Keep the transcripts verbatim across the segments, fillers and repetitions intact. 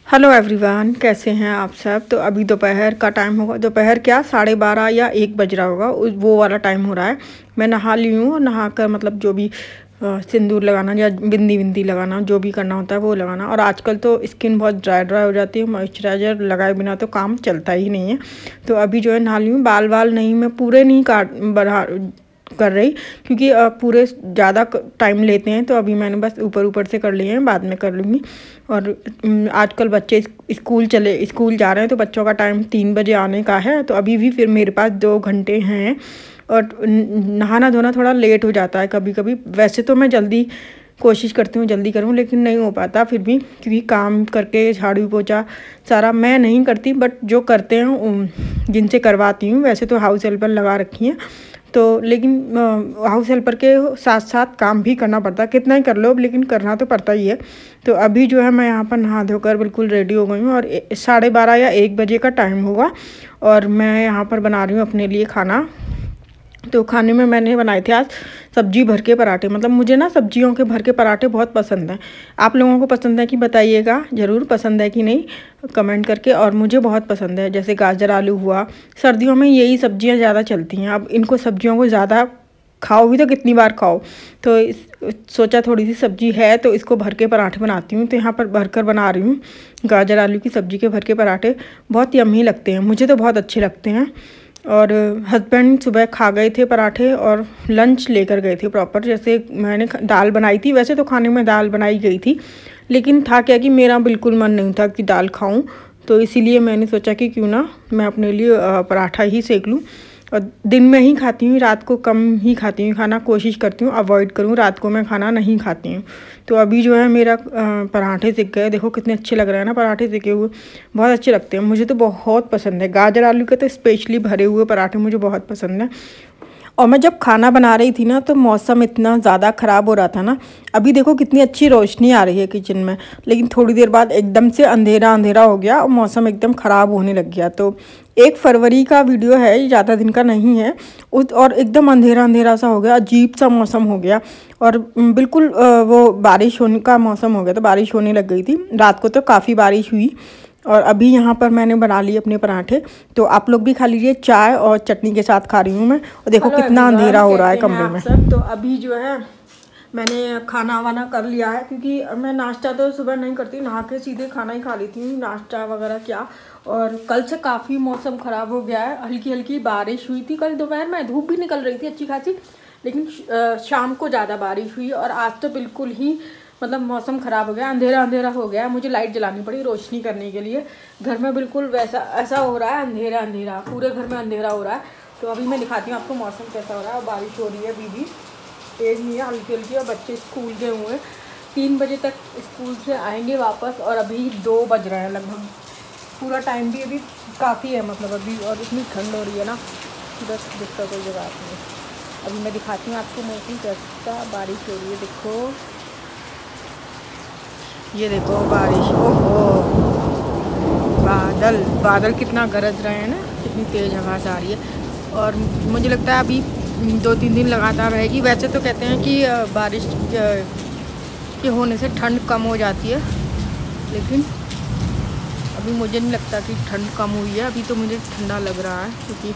Hello everyone, कैसे हैं आप सब। तो अभी दोपहर का टाइम होगा, दोपहर क्या साढ़े बारह या एक बज रहा होगा, उस वो वाला टाइम हो रहा है। मैं नहा ली हूँ और नहा कर मतलब जो भी अ, सिंदूर लगाना या बिंदी बिंदी लगाना जो भी करना होता है वो लगाना। और आजकल तो स्किन बहुत ड्राई ड्राई हो जाती है, मॉइस्चराइज़र लगाए बिना तो काम चलता ही नहीं है। तो अभी जो है नहा ली हूँ। बाल बाल नहीं, मैं पूरे नहीं काट बढ़ा कर रही, क्योंकि अ, पूरे ज़्यादा टाइम लेते हैं। तो अभी मैंने बस ऊपर ऊपर से कर लिए हैं, बाद में कर लूँगी। और उम, आजकल बच्चे स्कूल चले स्कूल जा रहे हैं, तो बच्चों का टाइम तीन बजे आने का है। तो अभी भी फिर मेरे पास दो घंटे हैं। और नहाना धोना थोड़ा लेट हो जाता है कभी कभी। वैसे तो मैं जल्दी कोशिश करती हूँ जल्दी करूँ, लेकिन नहीं हो पाता फिर भी, क्योंकि काम करके झाड़ू पोछा सारा मैं नहीं करती, बट जो करते हैं जिनसे करवाती हूँ। वैसे तो हाउस हेल्पर लगा रखी हैं, तो लेकिन हाउस हेल्पर के साथ साथ काम भी करना पड़ता है। कितना ही कर लो, लेकिन करना तो पड़ता ही है। तो अभी जो है मैं यहाँ पर नहा धोकर बिल्कुल रेडी हो गई हूँ, और साढ़े बारह या एक बजे का टाइम होगा। और मैं यहाँ पर बना रही हूँ अपने लिए खाना। तो खाने में मैंने बनाए थे आज सब्जी भर के पराठे। मतलब मुझे ना सब्जियों के भर के पराठे बहुत पसंद हैं। आप लोगों को पसंद है कि बताइएगा ज़रूर, पसंद है कि नहीं कमेंट करके। और मुझे बहुत पसंद है, जैसे गाजर आलू हुआ। सर्दियों में यही सब्जियां ज़्यादा चलती हैं। अब इनको सब्जियों को ज़्यादा खाओ भी तो कितनी बार खाओ। तो इस, सोचा थोड़ी सी सब्जी है तो इसको भर के पराठे बनाती हूँ। तो यहाँ पर भर कर बना रही हूँ गाजर आलू की सब्ज़ी के भर के पराठे। बहुत यम्मी लगते हैं, मुझे तो बहुत अच्छे लगते हैं। और हस्बैंड सुबह खा गए थे पराठे और लंच लेकर गए थे प्रॉपर। जैसे मैंने दाल बनाई थी, वैसे तो खाने में दाल बनाई गई थी, लेकिन था क्या कि मेरा बिल्कुल मन नहीं था कि दाल खाऊं। तो इसीलिए मैंने सोचा कि क्यों ना मैं अपने लिए पराठा ही सेक लूं। और दिन में ही खाती हूँ, रात को कम ही खाती हूँ खाना, कोशिश करती हूँ अवॉइड करूँ, रात को मैं खाना नहीं खाती हूँ। तो अभी जो है मेरा पराठे सिक गए। देखो कितने अच्छे लग रहे हैं ना पराठे सिके हुए, बहुत अच्छे लगते हैं। मुझे तो बहुत पसंद है गाजर आलू के, तो स्पेशली भरे हुए पराठे मुझे बहुत पसंद है। और मैं जब खाना बना रही थी ना, तो मौसम इतना ज़्यादा ख़राब हो रहा था ना। अभी देखो कितनी अच्छी रोशनी आ रही है किचन में, लेकिन थोड़ी देर बाद एकदम से अंधेरा अंधेरा हो गया और मौसम एकदम ख़राब होने लग गया। तो एक फरवरी का वीडियो है, ज़्यादा दिन का नहीं है उस, और एकदम अंधेरा अंधेरा सा हो गया, अजीब सा मौसम हो गया। और बिल्कुल वो बारिश होने का मौसम हो गया, तो बारिश होने लग गई थी। रात को तो काफ़ी बारिश हुई। और अभी यहाँ पर मैंने बना लिए अपने पराठे। तो आप लोग भी खा लीजिए, चाय और चटनी के साथ खा रही हूँ मैं। और देखो कितना अंधेरा हो रहा है कमरे में। तो अभी जो है मैंने खाना वाना कर लिया है, क्योंकि मैं नाश्ता तो सुबह नहीं करती, नहा के सीधे खाना ही खा लेती हूँ, नाश्ता वगैरह क्या। और कल से काफ़ी मौसम ख़राब हो गया है, हल्की हल्की बारिश हुई थी कल दोपहर में, धूप भी निकल रही थी अच्छी खासी, लेकिन शाम को ज़्यादा बारिश हुई। और आज तो बिल्कुल ही मतलब मौसम ख़राब हो गया, अंधेरा अंधेरा हो गया। मुझे लाइट जलानी पड़ी रोशनी करने के लिए। घर में बिल्कुल वैसा ऐसा हो रहा है, अंधेरा अंधेरा, पूरे घर में अंधेरा हो रहा है। तो अभी मैं दिखाती हूँ आपको मौसम कैसा हो रहा है। और बारिश हो रही है अभी भी, तेज़ नहीं है, हल्की हल्की। और बच्चे स्कूल गए हुए हैं, तीन बजे तक स्कूल से आएंगे वापस। और अभी दो बज रहे हैं लगभग, पूरा टाइम भी अभी काफ़ी है मतलब अभी। और इतनी ठंड हो रही है ना, बस जिसका कोई जगह नहीं। अभी मैं दिखाती हूँ आपको मौसम कैसा, बारिश हो रही है, देखो ये देखो बारिश। ओहो, बादल बादल कितना गरज रहे हैं ना, कितनी तेज़ हवा आ रही है। और मुझे लगता है अभी दो तीन दिन लगातार रहेगी। वैसे तो कहते हैं कि बारिश के होने से ठंड कम हो जाती है, लेकिन अभी मुझे नहीं लगता कि ठंड कम हुई है। अभी तो मुझे ठंडा लग रहा है, क्योंकि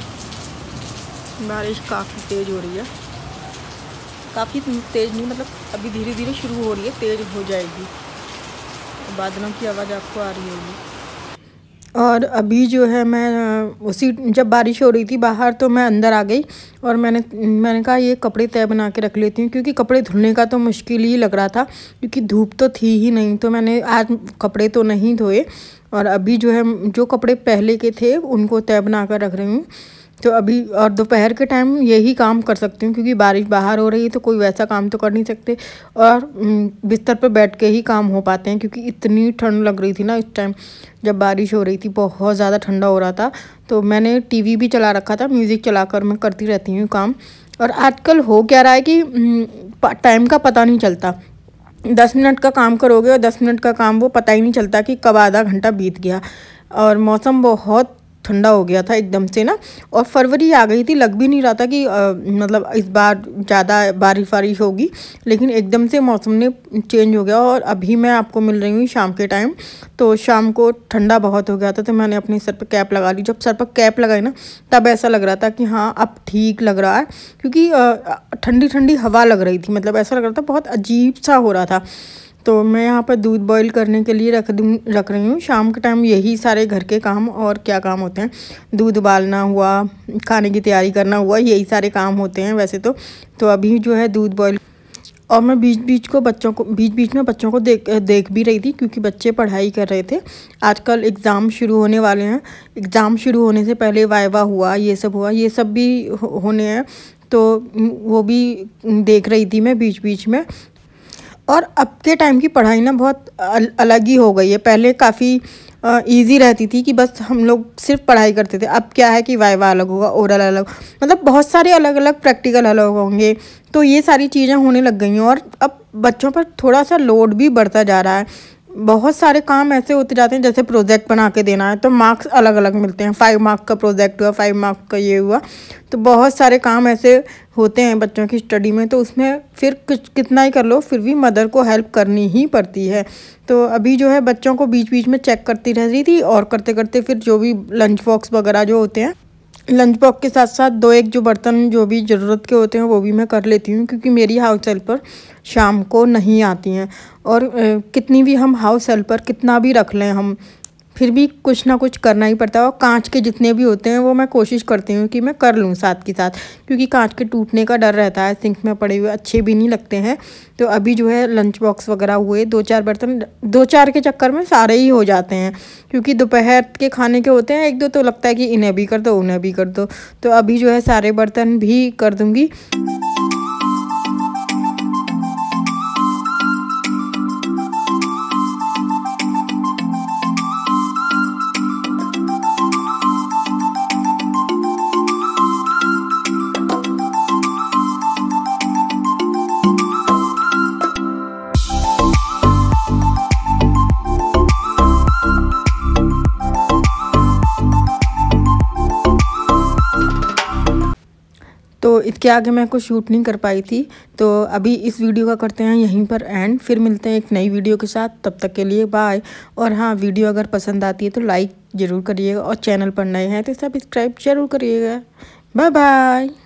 बारिश काफ़ी तेज़ हो रही है। काफ़ी तेज़ नहीं, मतलब अभी धीरे धीरे शुरू हो रही है, तेज़ हो जाएगी। बादलों की आवाज़ आपको आ रही होगी। और अभी जो है मैं उसी जब बारिश हो रही थी बाहर, तो मैं अंदर आ गई। और मैंने मैंने कहा ये कपड़े तय बना के रख लेती हूँ, क्योंकि कपड़े धुलने का तो मुश्किल ही लग रहा था, क्योंकि धूप तो थी ही नहीं। तो मैंने आज कपड़े तो नहीं धोए, और अभी जो है जो कपड़े पहले के थे उनको तय बना कर रख रही हूँ। तो अभी और दोपहर के टाइम यही काम कर सकती हूँ, क्योंकि बारिश बाहर हो रही है, तो कोई वैसा काम तो कर नहीं सकते। और बिस्तर पर बैठ के ही काम हो पाते हैं, क्योंकि इतनी ठंड लग रही थी ना इस टाइम, जब बारिश हो रही थी बहुत ज़्यादा ठंडा हो रहा था। तो मैंने टीवी भी चला रखा था, म्यूज़िक चलाकर मैं करती रहती हूँ काम। और आजकल हो क्या रहा है कि टाइम का पता नहीं चलता, दस मिनट का काम करोगे और दस मिनट का काम वो पता ही नहीं चलता कि कब आधा घंटा बीत गया। और मौसम बहुत ठंडा हो गया था एकदम से ना, और फरवरी आ गई थी, लग भी नहीं रहा था कि आ, मतलब इस बार ज़्यादा बारिश वारिश होगी, लेकिन एकदम से मौसम ने चेंज हो गया। और अभी मैं आपको मिल रही हूँ शाम के टाइम, तो शाम को ठंडा बहुत हो गया था, तो मैंने अपने सर पर कैप लगा ली। जब सर पर कैप लगाई ना, तब ऐसा लग रहा था कि हाँ अब ठीक लग रहा है, क्योंकि ठंडी ठंडी हवा लग रही थी, मतलब ऐसा लग रहा था बहुत अजीब सा हो रहा था। तो मैं यहाँ पर दूध बॉईल करने के लिए रख दूँ रख रही हूँ। शाम के टाइम यही सारे घर के काम और क्या काम होते हैं, दूध उबालना हुआ, खाने की तैयारी करना हुआ, यही सारे काम होते हैं वैसे तो। तो अभी जो है दूध बॉईल, और मैं बीच बीच को बच्चों को बीच बीच में बच्चों को देख देख भी रही थी, क्योंकि बच्चे पढ़ाई कर रहे थे। आजकल एग्ज़ाम शुरू होने वाले हैं, एग्ज़ाम शुरू होने से पहले वाइवा हुआ, ये सब हुआ, ये सब भी होने हैं, तो वो भी देख रही थी मैं बीच बीच में। और अब के टाइम की पढ़ाई ना बहुत अल, अलग ही हो गई है। पहले काफ़ी इजी रहती थी कि बस हम लोग सिर्फ पढ़ाई करते थे। अब क्या है कि वाइवा अलग होगा, ओरल अलग, मतलब बहुत सारे अलग अलग प्रैक्टिकल अलग होंगे, तो ये सारी चीज़ें होने लग गई हैं। और अब बच्चों पर थोड़ा सा लोड भी बढ़ता जा रहा है। बहुत सारे काम ऐसे होते जाते हैं, जैसे प्रोजेक्ट बना के देना है तो मार्क्स अलग अलग मिलते हैं, फाइव मार्क का प्रोजेक्ट हुआ, फाइव मार्क का ये हुआ, तो बहुत सारे काम ऐसे होते हैं बच्चों की स्टडी में। तो उसमें फिर कुछ कितना ही कर लो, फिर भी मदर को हेल्प करनी ही पड़ती है। तो अभी जो है बच्चों को बीच बीच में चेक करती रह रही थी, और करते करते फिर जो भी लंच बॉक्स वगैरह जो होते हैं, लंच बॉक्स के साथ साथ दो एक जो बर्तन जो भी ज़रूरत के होते हैं वो भी मैं कर लेती हूँ, क्योंकि मेरी हाउस हेल्पर शाम को नहीं आती हैं। और कितनी भी हम हाउस हेल्पर कितना भी रख लें हम, फिर भी कुछ ना कुछ करना ही पड़ता है। और कांच के जितने भी होते हैं वो मैं कोशिश करती हूँ कि मैं कर लूँ साथ के साथ, क्योंकि कांच के टूटने का डर रहता है, सिंक में पड़े हुए अच्छे भी नहीं लगते हैं। तो अभी जो है लंच बॉक्स वगैरह हुए, दो चार बर्तन, दो चार के चक्कर में सारे ही हो जाते हैं, क्योंकि दोपहर के खाने के होते हैं एक दो, तो लगता है कि इन्हें भी कर दो उन्हें भी कर दो। तो अभी जो है सारे बर्तन भी कर दूँगी। तो इसके आगे मैं कुछ शूट नहीं कर पाई थी, तो अभी इस वीडियो का करते हैं यहीं पर एंड। फिर मिलते हैं एक नई वीडियो के साथ, तब तक के लिए बाय। और हाँ, वीडियो अगर पसंद आती है तो लाइक ज़रूर करिएगा, और चैनल पर नए हैं तो सब्सक्राइब ज़रूर करिएगा। Bye bye.